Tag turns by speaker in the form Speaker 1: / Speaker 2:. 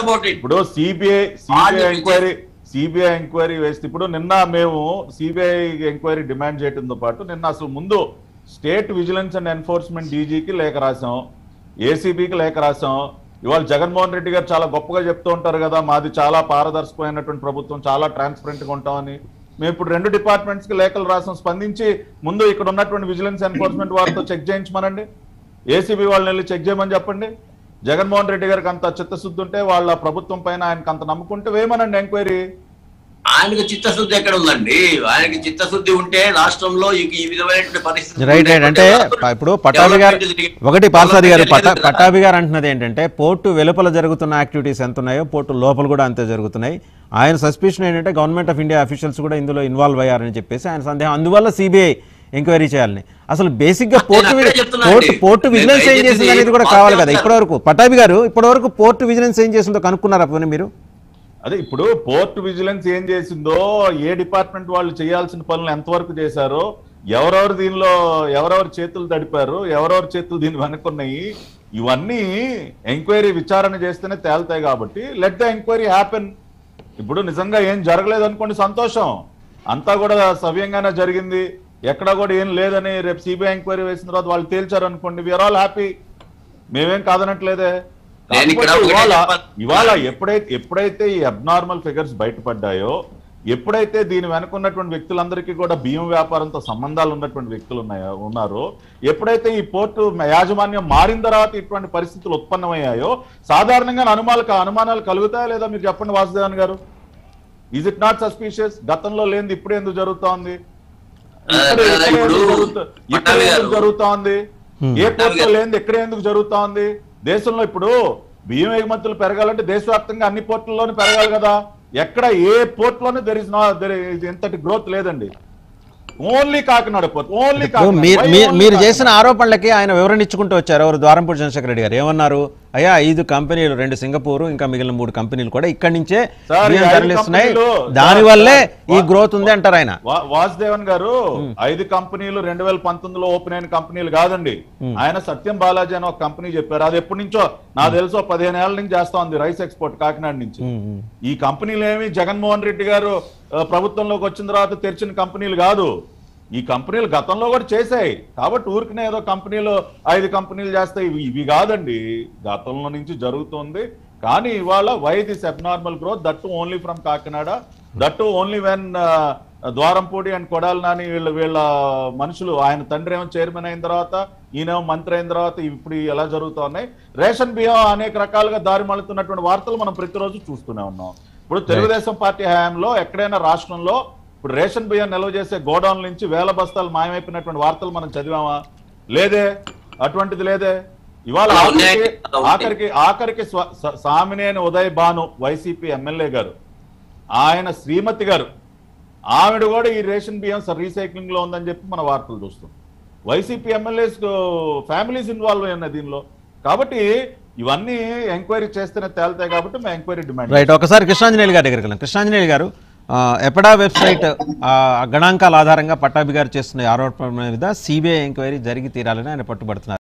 Speaker 1: ఇప్పుడు CBI enquiry వేస్తే ఇప్పుడు నిన్న మేము సిబిఐ ఎంక్వైరీ డిమాండ్ చేయడంతో పాటు నిన్న అసలు ముందు స్టేట్ విజిలెన్స్ అండ్ ఎన్ఫోర్స్మెంట్ డీజీకి లేఖ రాసాం, ఏసీబీకి లేఖ రాసాం. ఇవాళ జగన్మోహన్ రెడ్డి గారు చాలా గొప్పగా చెప్తూ ఉంటారు కదా, మాది చాలా పారదర్శకమైనటువంటి ప్రభుత్వం, చాలా ట్రాన్స్పరెంట్ గా ఉంటామని. మేము ఇప్పుడు 2 డిపార్ట్మెంట్స్ కి లేఖలు రాసాం. స్పందించి ముందు ఇక్కడ ఉన్నటువంటి విజిలెన్స్ ఎన్ఫోర్స్మెంట్ వారితో చెక్ చేయించమనండి, ఏసీబీ వాళ్ళని వెళ్ళి చెక్ చేయమని చెప్పండి. జగన్మోహన్ రెడ్డి గారికి అంత చిత్తశుద్ధి ఉంటే, వాళ్ళ ప్రభుత్వం పైన ఆయనకు అంత నమ్ముకుంటే వేయమనండి ఎంక్వైరీ.
Speaker 2: ఆయనకు చిత్తశుద్ధి ఎక్కడ ఉందండి? ఆయనకి చిత్తశుద్ధి ఉంటే రాష్ట్రంలో ఈ విధమైనటువంటి పరిస్థితి.
Speaker 3: రైట్ అంటే ఇప్పుడు పట్టాభి గారు ఒకటి పార్సాది గారు పట్టాభి గారు అంటున్నది ఏంటంటే, పోర్టు వెలుపల జరుగుతున్న యాక్టివిటీస్ ఎంత ఉన్నాయో పోర్టు లోపల కూడా అంతే జరుగుతున్నాయి. ఆయన సస్పిషన్ ఏంటంటే గవర్నమెంట్ ఆఫ్ ఇండియా అఫీషియల్స్ కూడా ఇందులో ఇన్వాల్వ్ అయ్యారని చెప్పేసి ఆయన సందేహం. అందువల్ల సిబిఐ ఎంక్వైరీ చేయాలని. అసలు బేసిక్ గా పోర్టు విజిలెన్స్ ఏం చేసింది అనేది కూడా కావాలి కదా. ఇప్పటివరకు పట్టాభి గారు ఇప్పటివరకు పోర్టు విజిలెన్స్ ఏం చేసిందో కనుక్కున్నారా పోనీ మీరు?
Speaker 1: అదే ఇప్పుడు పోర్ట్ విజిలెన్స్ ఏం చేసిందో, ఏ డిపార్ట్మెంట్ వాళ్ళు చేయాల్సిన పనులు ఎంతవరకు చేశారో, ఎవరెవరు చేతులు తడిపారు, ఎవరెవరు చేతులు దీన్ని వెనుకున్నాయి, ఇవన్నీ ఎంక్వైరీ విచారణ చేస్తేనే తేలుతాయి. కాబట్టి లెట్ ద ఎంక్వైరీ హ్యాపెన్. ఇప్పుడు నిజంగా ఏం జరగలేదు అనుకోండి, సంతోషం, అంతా కూడా సవ్యంగానే జరిగింది, ఎక్కడ కూడా ఏం లేదని రేపు సిబిఐ ఎంక్వైరీ వేసిన తర్వాత వాళ్ళు తేల్చారు అనుకోండి, వీఆర్ ఆల్ హ్యాపీ, మేమేం కాదనట్లేదే. ఇవాళ ఎప్పుడైతే ఈ అబ్నార్మల్ ఫిగర్స్ బయటపడ్డాయో, ఎప్పుడైతే దీని వెనుకున్నటువంటి వ్యక్తులందరికీ కూడా బియ్యం వ్యాపారంతో సంబంధాలు ఉన్నటువంటి వ్యక్తులు ఉన్నారో, ఎప్పుడైతే ఈ పోర్టు యాజమాన్యం మారిన తర్వాత ఇటువంటి పరిస్థితులు ఉత్పన్నమయ్యాయో, సాధారణంగా అనుమానాలు కలుగుతాయా లేదా మీరు చెప్పండి వాసుదేవన్ గారు? Is it not suspicious? గతంలో లేనిది ఇప్పుడు ఎందుకు జరుగుతోంది? జరుగుతోంది ఏ పోర్టులో లేనిది ఎక్కడ ఎందుకు జరుగుతోంది? దేశంలో ఇప్పుడు బియ్యం ఎగుమతులు పెరగాలంటే దేశవ్యాప్తంగా అన్ని పోర్టుల్లోనూ పెరగాలి కదా. ఎక్కడ ఏ పోర్టులోనూ ఎంతటి గ్రోత్ లేదండి. Only Kakinada port, only.
Speaker 3: మీరు చేసిన ఆరోపణలకి ఆయన వివరణ ఇచ్చుకుంటూ వచ్చారు. ఎవరు? ద్వారంపూడి చంద్రశేఖర్ రెడ్డి గారు ఏమన్నారు? అయ్యా 5 కంపెనీలు, 2 సింగపూర్, ఇంకా మిగిలిన 3 కంపెనీలు కూడా ఇక్కడి నుంచే తరలిస్తున్నాయి, దానివల్లే ఈ గ్రోత్ ఉంది అంటారు ఆయన.
Speaker 1: వాసుదేవన్ గారు 5 కంపెనీలు 2019లో ఓపెన్ అయిన కంపెనీలు కాదండి. ఆయన సత్యం బాలాజీ అని ఒక కంపెనీ చెప్పారు. అది ఎప్పటి నుంచో నాకు తెలుసో 15 ఏళ్ల నుంచి చేస్తా ఉంది రైస్ ఎక్స్పోర్ట్ కాకినాడ నుంచి. ఈ కంపెనీలు ఏమి జగన్మోహన్ రెడ్డి గారు ప్రభుత్వంలోకి వచ్చిన తర్వాత తెరిచిన కంపెనీలు కాదు. ఈ కంపెనీలు గతంలో కూడా చేశాయి. కాబట్టి ఊరికనే ఏదో కంపెనీలు 5 కంపెనీలు చేస్తాయి, ఇవి కాదండి, గతంలో నుంచి జరుగుతుంది. కానీ ఇవాళ why this abnormal growth, that only from Kakinada, that only when Dwarampudi and Kodali Nani వీళ్ళ మనుషులు, ఆయన తండ్రి ఏమో చైర్మన్ అయిన తర్వాత, ఈయనేమో మంత్రి అయిన తర్వాత ఇప్పుడు ఎలా జరుగుతూ ఉన్నాయి. రేషన్ బియ్యం అనేక రకాలుగా దారి మళ్లుతున్నటువంటి వార్తలు మనం ప్రతిరోజు చూస్తూనే ఉన్నాం. ఇప్పుడు తెలుగుదేశం పార్టీ హయాంలో ఎక్కడైనా రాష్ట్రంలో ఇప్పుడు రేషన్ బియ్యం నిల్వ చేసే గోడౌన్ నుంచి 1000 బస్తాలు మాయమైపోయినటువంటి వార్తలు మనం చదివామా? లేదే, అటువంటిది లేదే. ఇవాళ ఆఖరికి సామినేని ఉదయ్ భాను వైసీపీ ఎమ్మెల్యే గారు, ఆయన శ్రీమతి గారు, ఆవిడ కూడా ఈ రేషన్ బియ్యం రీసైక్లింగ్ లో ఉందని చెప్పి మన వార్తలు చూస్తాం. వైసీపీ ఎమ్మెల్యేస్ ఫ్యామిలీస్ ఇన్వాల్వ్ అయినాయి దీనిలో. కాబట్టి ఇవన్నీ ఎంక్వైరీ చేస్తేనే తేలుతాయి. కాబట్టి మేము ఎంక్వైరీ డిమాండ్.
Speaker 3: రైట్, ఒకసారి కృష్ణాంజనేయులు గారి దగ్గరికి వెళ్ళాం. కృష్ణాంజనేయులు గారు, ఎపడా వెబ్సైట్ గణాంకాల ఆధారంగా పట్టాభి గారు చేస్తున్న ఆరోపణ మీద సిబిఐ ఎంక్వైరీ జరిగి తీరాలని ఆయన పట్టుబడుతున్నారు.